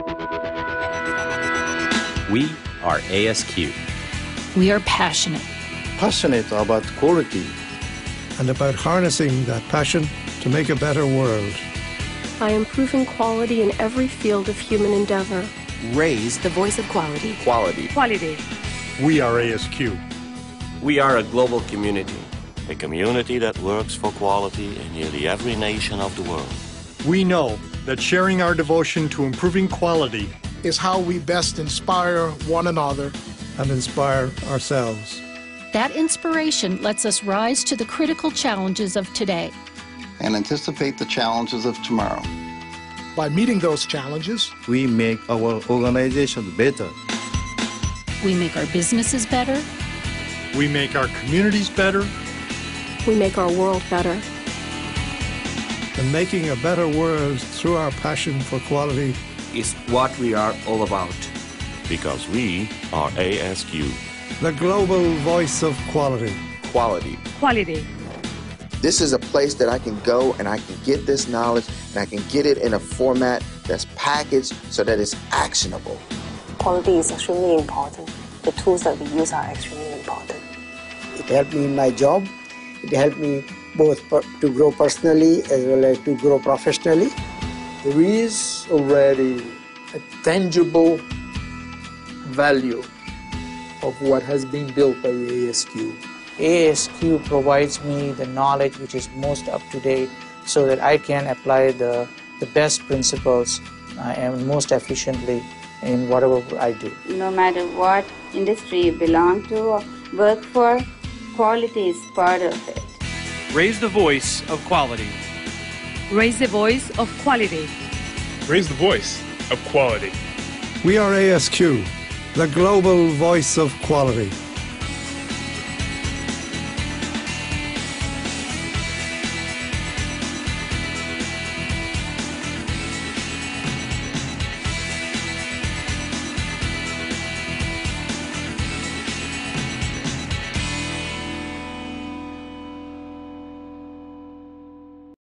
We are ASQ. We are passionate. Passionate about quality. And about harnessing that passion to make a better world. By improving quality in every field of human endeavor. Raise the voice of quality. Quality. Quality. We are ASQ. We are a global community. A community that works for quality in nearly every nation of the world. We know that sharing our devotion to improving quality is how we best inspire one another and inspire ourselves. That inspiration lets us rise to the critical challenges of today and anticipate the challenges of tomorrow. By meeting those challenges, we make our organization better. We make our businesses better. We make our communities better. We make our world better. And making a better world through our passion for quality is what we are all about. Because we are ASQ. The global voice of quality. Quality. Quality. This is a place that I can go and I can get this knowledge and I can get it in a format that's packaged so that it's actionable. Quality is extremely important. The tools that we use are extremely important. It helped me in my job. It helped me both to grow personally as well as to grow professionally. There is already a tangible value of what has been built by ASQ. ASQ provides me the knowledge which is most up to date so that I can apply the best principles and most efficiently in whatever I do. No matter what industry you belong to or work for, quality is part of it. Raise the voice of quality. Raise the voice of quality. Raise the voice of quality. We are ASQ, the global voice of quality.